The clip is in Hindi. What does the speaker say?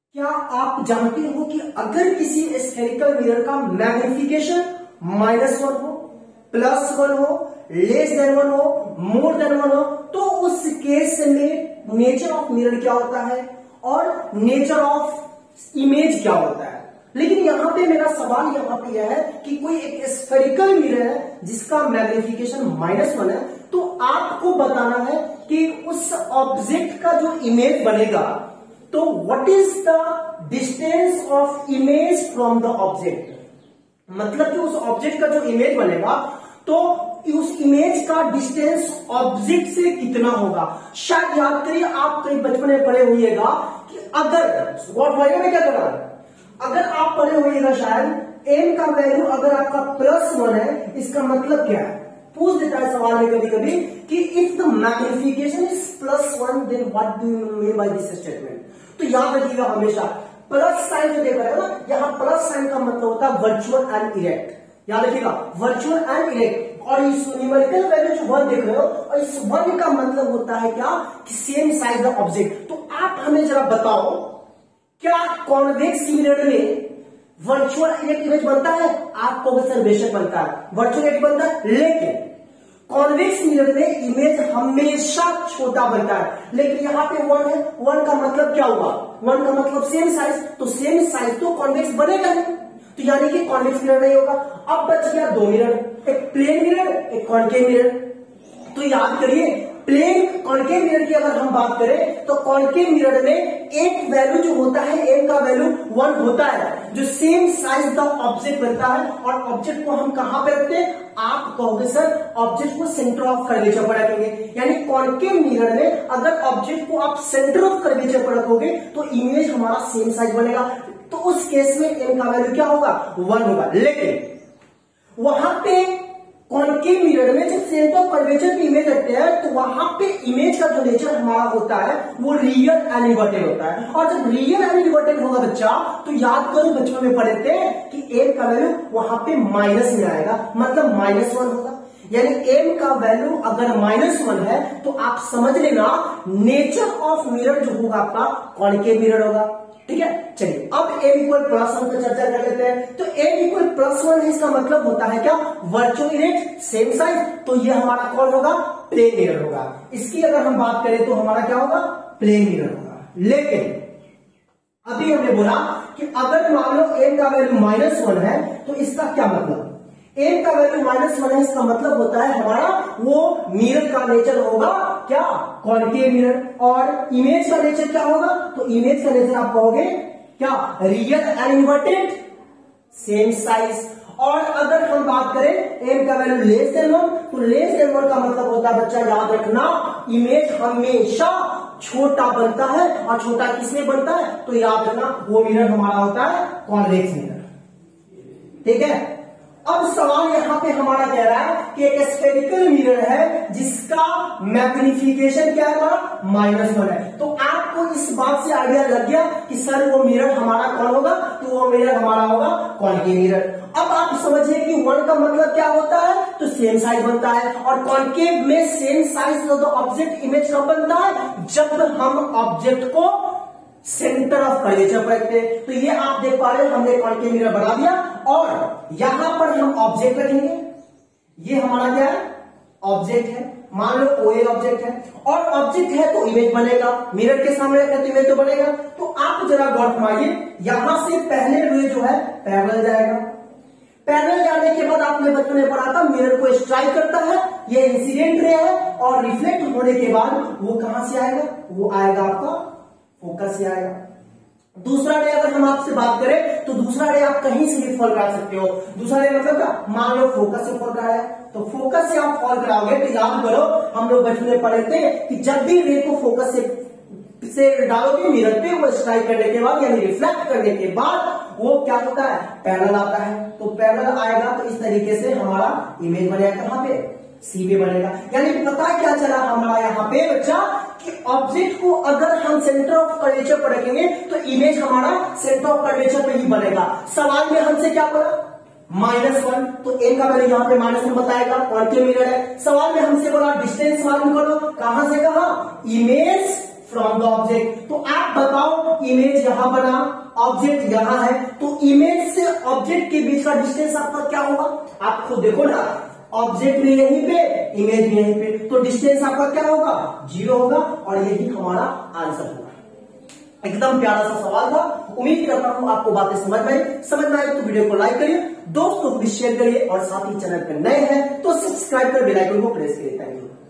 क्या आप जानते हो कि अगर किसी स्फेरिकल मिरर का मैग्निफिकेशन -1 हो, +1 हो, <1 हो, more than 1 हो, तो उस केस में नेचर ऑफ मिरर क्या होता है और नेचर ऑफ इमेज क्या होता है। लेकिन यहां पे मेरा सवाल यहां पे यह है कि कोई एक स्फेरिकल मिरर है जिसका मैग्निफिकेशन -1 है, तो आपको बताना है कि उस ऑब्जेक्ट का जो इमेज बनेगा, तो what is the distance of image from the object. मतलब कि उस ऑब्जेक्ट का जो इमेज बनेगा, तो उस इमेज का डिस्टेंस ऑब्जेक्ट से कितना होगा। शायद याद करिए, आप कहीं बचपन में पढ़े होइएगा कि अगर में क्या करा, अगर आप पढ़े होइएगा शायद एम का वैल्यू अगर आपका +1 है, इसका मतलब क्या है। पूछ देता है सवाल में कभी कभी कि if the magnification is +1 then what do you mean by this statement. तो याद रखिएगा हमेशा प्लस साइन जो देख रहे हो ना, यहां प्लस साइन का मतलब होता है वर्चुअल एंड इरेक्ट। याद रखिएगा वर्चुअल एंड इरेक्ट। और इस न्यूमेरिकल वैल्यू जो 1 देख रहे हो, और इस 1 का मतलब होता है क्या कि सेम साइज द ऑब्जेक्ट। तो आप हमें जरा बताओ, क्या कॉन्वेक्स मिरर में वर्चुअल इरेक्ट इमेज बनता है? आप कहोगे सर बेशक बनता है, वर्चुअल इरेक्ट बनता है, लेकिन कॉन्वेक्स मिरर में इमेज हमेशा छोटा बनता है। लेकिन यहाँ पे 1 है, 1 का मतलब क्या हुआ, 1 का मतलब सेम साइज, तो सेम साइज तो कॉन्वेक्स बनेगा नहीं, तो यानी कि कॉन्वेक्स मिरर नहीं होगा। अब बच गया 2 मिरर, एक प्लेन मिरर, एक कॉन्केव मिरर। तो याद करिए, प्लेन कॉन्केव मिरर की अगर हम बात करें तो कॉन्केव मिरर में एक वैल्यू जो होता है, एम का वैल्यू 1 होता है, जो सेम साइज द ऑब्जेक्ट बनता है। और ऑब्जेक्ट को हम कहां पे रखते हैं? आप कहोगे सर ऑब्जेक्ट को सेंटर ऑफ कर्वेचर पर रखेंगे। यानी कॉन्केव मिरर में अगर ऑब्जेक्ट को आप सेंटर ऑफ कर्वेचर पर रखोगे तो इमेज हमारा सेम साइज बनेगा। तो उस केस में एम का वैल्यू क्या होगा? 1 होगा। लेकिन वहां पे कॉन्केव मिरर में जब सेंटर ऑफ कर्वेचर की इमेज रखते हैं, तो वहां पे इमेज का जो नेचर हमारा होता है वो रियल एंड इन्वर्टेड होता है। और जब रियल एंड इन्वर्टेड होगा बच्चा, तो याद करो बचपन में पढ़े थे कि एम का वैल्यू वहां पे माइनस में आएगा, मतलब -1 होगा। यानी एम का वैल्यू अगर -1 है, तो आप समझ लेना नेचर ऑफ मिरर जो होगा आपका कॉन्केव मिरर होगा। ठीक है, चलिए अब m = +1 पर चर्चा कर लेते हैं। तो m = +1 है, इसका मतलब होता है क्या? Virtual erect same size. तो ये हमारा कौन होगा? प्लेन मिरर होगा। इसकी अगर हम बात करें तो हमारा क्या होगा? प्लेन मिरर होगा। लेकिन अभी हमने बोला कि अगर मान लो m का वैल्यू -1 है, तो इसका क्या मतलब? m का वैल्यू -1 है, इसका मतलब होता है हमारा वो मिरर का नेचर होगा क्या? Concave mirror. और इमेज का नेचर क्या होगा? तो इमेज का नेचर आप कहोगे क्या? Real and inverted same size. और अगर हम बात करें m का वैल्यू <1, तो <1 का मतलब होता है बच्चा याद रखना, इमेज हमेशा छोटा बनता है। और छोटा किसमें बनता है? तो याद रखना वो मिरर हमारा होता है कॉन्वेक्स मिरर। ठीक है, अब सवाल यहां पे हमारा कह रहा है कि एक स्फेरिकल मिरर है जिसका मैग्निफिकेशन क्या है? -1 है। तो आपको इस बात से आइडिया लग गया कि सर वो मिरर हमारा कौन होगा? तो वो मिरर हमारा होगा कॉन्केव मिरर। अब आप समझिए कि 1 का मतलब क्या होता है? तो सेम साइज बनता है। और कॉन्केव में सेम साइज तो ऑब्जेक्ट इमेज कब बनता है? जब हम ऑब्जेक्ट को सेंटर ऑफ कर्वेचर पर रखते हैं। तो ये आप देख पा रहे हो, हमने कॉन्केव मिरर बना दिया और यहां पर हम ऑब्जेक्ट रखेंगे। ये हमारा क्या है? ऑब्जेक्ट है। मान लो OA ऑब्जेक्ट है, और ऑब्जेक्ट है तो इमेज बनेगा। मिरर के सामने रखें तो इमेज तो बनेगा। तो आप जरा गौर फरमाइए, यहां से पहले रे जो है पैरेलल जाएगा। पैरेलल जाने के बाद आपने बच्चों ने पढ़ा था मिरर को स्ट्राइक करता है, ये इंसिडेंट रे है, और रिफ्लेक्ट होने के बाद वो कहां से आएगा? वो आएगा आपका फोकस से आएगा। दूसरा रे अगर हम आपसे बात करें तो दूसरा रे आप कहीं से भी फॉल करा सकते हो। दूसरा रे मतलब क्या? मान लो फोकस से फॉल कराया, तो फोकस से आप फॉल कराओगे तो याद करो हम लोग बचपन में पढ़े थे कि जब भी रे को फोकस से डालोगे मिरर पे, वो स्ट्राइक करने के बाद यानी रिफ्लेक्ट करने के बाद वो क्या होता है? पैरेलल आता है। तो पैरेलल आएगा तो इस तरीके से हमारा इमेज बनेगा कहां पे? सी पे बनेगा। यानी पता क्या चला हमारा यहाँ पे बच्चा कि ऑब्जेक्ट को अगर हम सेंटर ऑफ कर्वेचर पर रखेंगे तो इमेज हमारा सेंटर ऑफ कर्वेचर पे ही बनेगा। सवाल में हमसे क्या पड़ा? -1, तो m का वैल्यू यहाँ पे -1 बताएगा, कॉन्केव मिरर है। सवाल में हमसे बोला डिस्टेंस मालूम करो, कहां से कहां? Image from the object. तो आप बताओ इमेज यहां बना, ऑब्जेक्ट यहां है, तो इमेज से ऑब्जेक्ट के बीच का डिस्टेंस आपका क्या होगा? आप खुद देखो ना, ऑब्जेक्ट भी यहीं पे, इमेज भी यहीं पे, तो डिस्टेंस आपका क्या होगा? 0 होगा, और यही हमारा आंसर होगा। एकदम प्यारा सा सवाल था। उम्मीद करता हूं आपको बातें समझ में आई तो वीडियो को लाइक करिए, दोस्तों को भी शेयर करिए, और साथ ही चैनल पर नए हैं तो सब्सक्राइब कर बेल आइकन को प्रेस करिए। Thank you.